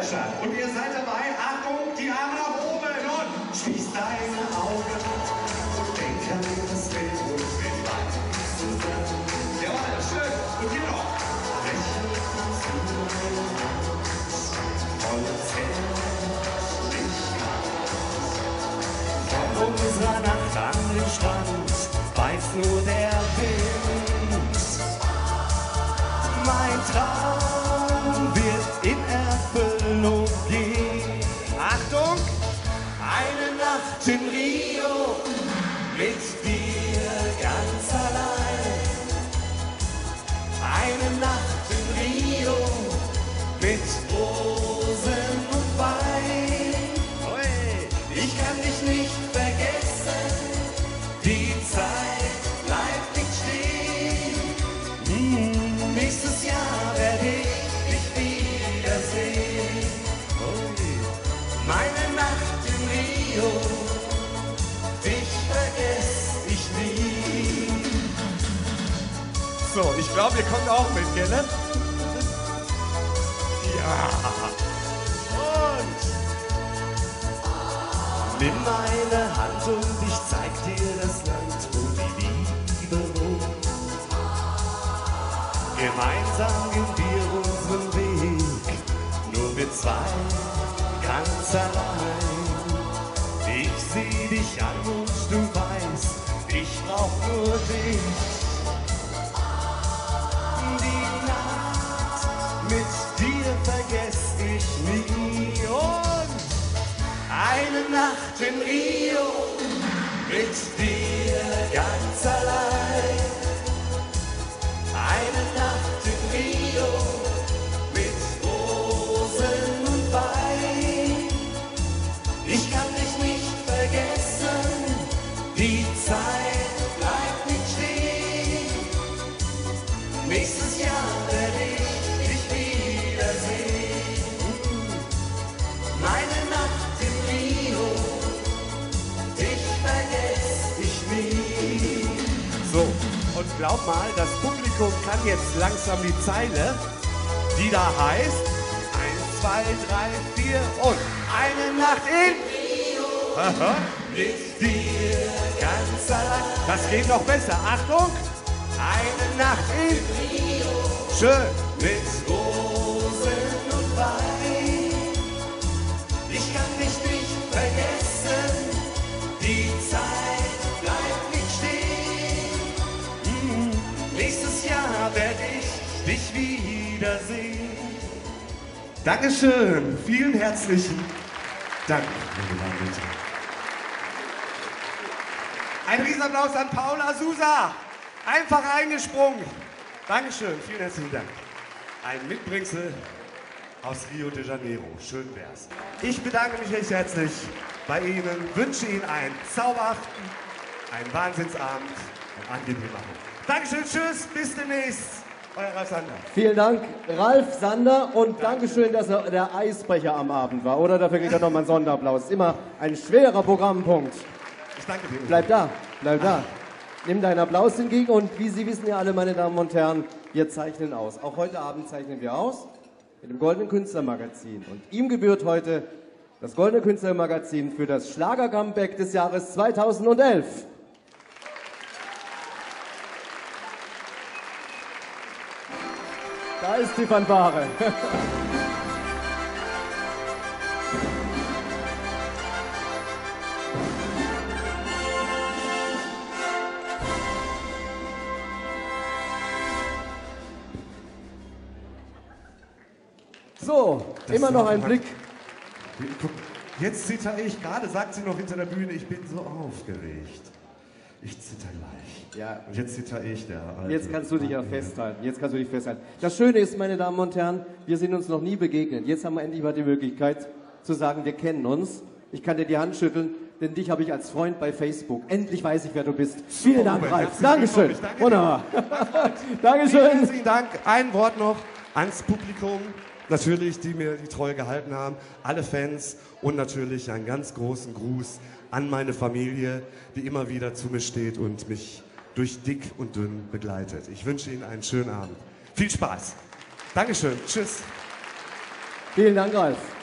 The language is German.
Widerstand. Und ihr seid dabei. Achtung, die Arme nach oben und schließ deine Augen und denk an das Bild und wir weiter zusammen. Jawohl, schön. Und hier noch. Lächeln zu meinem Herz, volles Herzlichkeit. Von unserer Nacht an den Strand weiß nur der Wind. Mein Traum wird in Erfüllung gehen. Achtung! Eine Nacht in Rio mit dir ganz allein. Eine Nacht in Rio mit Rosen und Wein. Ich kann dich nicht vergessen, die Zeit bleibt nicht stehen. Nächstes Jahr werde ich dich wiedersehen. Meine Nacht in Rio, dich vergess ich nie. So, ich glaube, ihr kommt auch mit, gell? Ja. Und nimm meine Hand und ich zeig dir das Land, wo die Liebe wohnt. Gemeinsam gehen wir unseren Weg, nur wir zwei, ganz allein. Ich seh dich an und du weißt, ich brauch nur dich. Die Nacht mit dir vergess ich nie. Und eine Nacht in Rio mit dir ganz allein. Eine Nacht in Rio mit Rosen und Wein. Ich kann dich nicht vergessen, die Zeit bleibt nicht stehen. Nächstes Jahr werde ich dich wiedersehen. Meine Nacht in Rio, dich vergess ich nie. So, und glaub mal, das Publikum kann jetzt langsam die Zeile, die da heißt 1, 2, 3, 4 und eine Nacht in Rio mit dir ganz allein. Das geht noch besser. Achtung! Eine Nacht in Rio, schön mit Rosen und Wein. Ich kann dich nicht vergessen, die Zeit bleibt nicht stehen. Nächstes Jahr werde ich dich wiedersehen. Dankeschön, vielen herzlichen Dank, meine Damen und Herren. Ein Riesenapplaus an Paula Sousa. Einfach eingesprungen. Dankeschön, vielen herzlichen Dank. Ein Mitbringsel aus Rio de Janeiro. Schön wär's. Ich bedanke mich recht herzlich bei Ihnen, wünsche Ihnen einen zauberhaften, einen Wahnsinnsabend, einen angenehmen Abend. Dankeschön, tschüss, bis demnächst. Euer Ralf Sander. Vielen Dank, Ralf Sander, und Dankeschön, dass er der Eisbrecher am Abend war. Oder dafür kriegt er nochmal einen Sonderapplaus. Immer ein schwerer Programmpunkt. Ich danke dir. Bleib da, bleib da. Nimm deinen Applaus entgegen und wie Sie wissen ja alle, meine Damen und Herren, wir zeichnen aus. Auch heute Abend zeichnen wir aus mit dem Goldenen Künstlermagazin. Und ihm gebührt heute das Goldene Künstlermagazin für das Schlager-Comeback des Jahres 2011. Da ist die Fanfare. So, das immer noch ein Blick. Jetzt zitter ich, gerade sagt sie noch hinter der Bühne, ich bin so aufgeregt. Ich zitter gleich. Ja. Und jetzt zitter ich, der alte. Jetzt kannst du dich ja festhalten. Jetzt kannst du dich festhalten. Das Schöne ist, meine Damen und Herren, wir sind uns noch nie begegnet. Jetzt haben wir endlich mal die Möglichkeit zu sagen, wir kennen uns. Ich kann dir die Hand schütteln, denn dich habe ich als Freund bei Facebook. Endlich weiß ich, wer du bist. Vielen Dank, Ralf. Dankeschön. Wunderbar. Dankeschön. Herzlichen Dank. Ein Wort noch ans Publikum. Natürlich, die mir die Treue gehalten haben, alle Fans und natürlich einen ganz großen Gruß an meine Familie, die immer wieder zu mir steht und mich durch dick und dünn begleitet. Ich wünsche Ihnen einen schönen Abend. Viel Spaß. Dankeschön. Tschüss. Vielen Dank, Ralf.